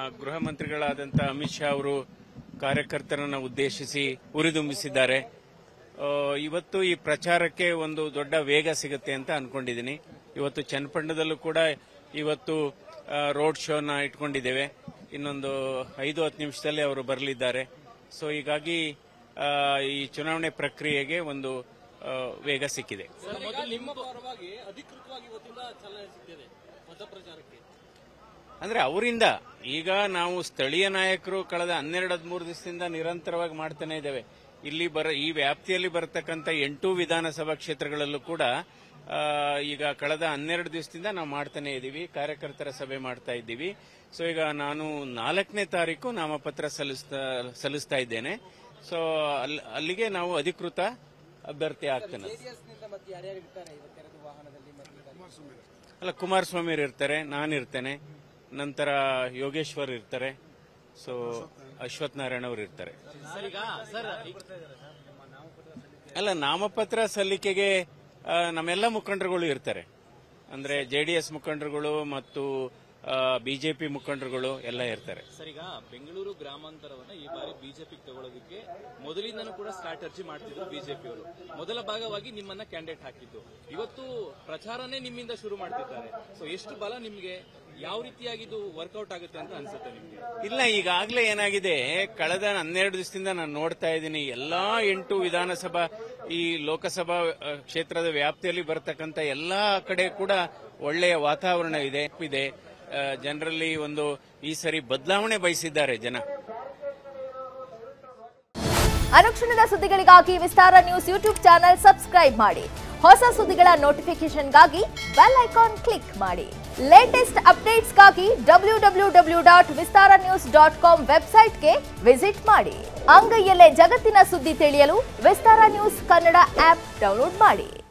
ಗೃಹ ಮಂತ್ರಿಗಳಾದಂಥ ಅಮಿತ್ ಶಾ ಅವರು ಕಾರ್ಯಕರ್ತರನ್ನು ಉದ್ದೇಶಿಸಿ ಉರಿದುಂಬಿಸಿದ್ದಾರೆ. ಇವತ್ತು ಈ ಪ್ರಚಾರಕ್ಕೆ ಒಂದು ದೊಡ್ಡ ವೇಗ ಸಿಗುತ್ತೆ ಅಂತ ಅನ್ಕೊಂಡಿದ್ದೀನಿ. ಇವತ್ತು ಚನ್ನಪಟ್ಟಣದಲ್ಲೂ ಕೂಡ ಇವತ್ತು ರೋಡ್ ಶೋನ ಇಟ್ಕೊಂಡಿದ್ದೇವೆ. ಇನ್ನೊಂದು 5-10 ನಿಮಿಷದಲ್ಲಿ ಅವರು ಬರಲಿದ್ದಾರೆ. ಸೊ ಹೀಗಾಗಿ ಈ ಚುನಾವಣೆ ಪ್ರಕ್ರಿಯೆಗೆ ಒಂದು ವೇಗ ಸಿಕ್ಕಿದೆ. ಅಂದ್ರೆ ಅವರಿಂದ ಈಗ ನಾವು ಸ್ಥಳೀಯ ನಾಯಕರು ಕಳೆದ 12-13 ದಿವಸದಿಂದ ನಿರಂತರವಾಗಿ ಮಾಡ್ತಾನೆ ಇದ್ದೇವೆ. ಇಲ್ಲಿ ಈ ವ್ಯಾಪ್ತಿಯಲ್ಲಿ ಬರತಕ್ಕಂಥ 8 ವಿಧಾನಸಭಾ ಕ್ಷೇತ್ರಗಳಲ್ಲೂ ಕೂಡ ಈಗ ಕಳೆದ 12 ದಿವಸದಿಂದ ನಾವು ಮಾಡ್ತಾನೆ ಇದ್ದೀವಿ. ಕಾರ್ಯಕರ್ತರ ಸಭೆ ಮಾಡ್ತಾ ಇದ್ದೀವಿ. ಸೊ ಈಗ ನಾನು 4ನೇ ತಾರೀಕು ನಾಮಪತ್ರ ಸಲ್ಲಿಸ್ತಾ ಇದ್ದೇನೆ. ಸೊ ಅಲ್ಲಿಗೆ ನಾವು ಅಧಿಕೃತ ಅಭ್ಯರ್ಥಿ ಆಗ್ತೇನೆ. ಅಲ್ಲ, ಕುಮಾರಸ್ವಾಮಿ ಇರ್ತಾರೆ, ನಾನಿರ್ತೇನೆ, ನಂತರ ಯೋಗೇಶ್ವರ್ ಇರ್ತಾರೆ, ಸೊ ಅಶ್ವಥ್ ನಾರಾಯಣ ಅವರು ಇರ್ತಾರೆ. ಅಲ್ಲ, ನಾಮಪತ್ರ ಸಲ್ಲಿಕೆಗೆ ನಮ್ಮೆಲ್ಲ ಮುಖಂಡರುಗಳು ಇರ್ತಾರೆ. ಅಂದ್ರೆ ಜೆಡಿಎಸ್ ಮುಖಂಡರುಗಳು ಮತ್ತು ಬಿಜೆಪಿ ಮುಖಂಡರುಗಳು ಎಲ್ಲ ಇರ್ತಾರೆ. ಸರ್, ಈಗ ಬೆಂಗಳೂರು ಗ್ರಾಮಾಂತರವನ್ನ ಈ ಬಾರಿ ಬಿಜೆಪಿಗೆ ತಗೊಳ್ಳೋದಕ್ಕೆ ಮೊದಲಿಂದನೂ ಕೂಡ ಸ್ಟ್ರಾಟಜಿ ಮಾಡ್ತಿದ್ರು ಬಿಜೆಪಿಯವರು. ಮೊದಲ ಭಾಗವಾಗಿ ನಿಮ್ಮನ್ನ ಕ್ಯಾಂಡಿಡೇಟ್ ಹಾಕಿದ್ದು, ಇವತ್ತು ಪ್ರಚಾರನೇ ನಿಮ್ಮಿಂದ ಶುರು ಮಾಡ್ತಿದ್ದಾರೆ. ಸೊ ಎಷ್ಟು ಬಲ ನಿಮ್ಗೆ, ಯಾವ ರೀತಿಯಾಗಿ ಇದು ವರ್ಕೌಟ್ ಆಗುತ್ತೆ ಅಂತ ಅನ್ಸುತ್ತೆ ನಿಮ್ಗೆ? ಇಲ್ಲ, ಈಗಾಗಲೇ ಏನಾಗಿದೆ, ಕಳೆದ 12 ದಿವಸದಿಂದ ನಾನು ನೋಡ್ತಾ ಇದ್ದೀನಿ, ಎಲ್ಲಾ 8 ವಿಧಾನಸಭಾ ಈ ಲೋಕಸಭಾ ಕ್ಷೇತ್ರದ ವ್ಯಾಪ್ತಿಯಲ್ಲಿ ಬರತಕ್ಕಂಥ ಎಲ್ಲಾ ಕಡೆ ಕೂಡ ಒಳ್ಳೆಯ ವಾತಾವರಣ ಇದೆ. ಜನರಲ್ಲಿ ಒಂದು ಈ ಸರಿ ಬದಲಾವಣೆ ಬಯಸಿದ್ದಾರೆ ಜನ. ಅನುಕ್ಷಣದ ಸುದ್ದಿಗಳಿಗಾಗಿ Vistara news YouTube channel subscribe ಮಾಡಿ. ಹೊಸ ಸುದ್ದಿಗಳ ನೋಟಿಫಿಕೇಶನ್ಗಾಗಿ ಬೆಲ್ ಐಕಾನ್ ಕ್ಲಿಕ್ ಮಾಡಿ. ಲೇಟೆಸ್ಟ್ ಅಪ್ಡೇಟ್ಸ್ಗಾಗಿ www.vistaranews.com ವೆಬ್ಸೈಟ್ಗೆ ವಿಸಿಟ್ ಮಾಡಿ. ಅಂಗೈಯಲ್ಲೇ ಜಗತ್ತಿನ ಸುದ್ದಿ ತಿಳಿಯಲು Vistara news Kannada app download ಮಾಡಿ.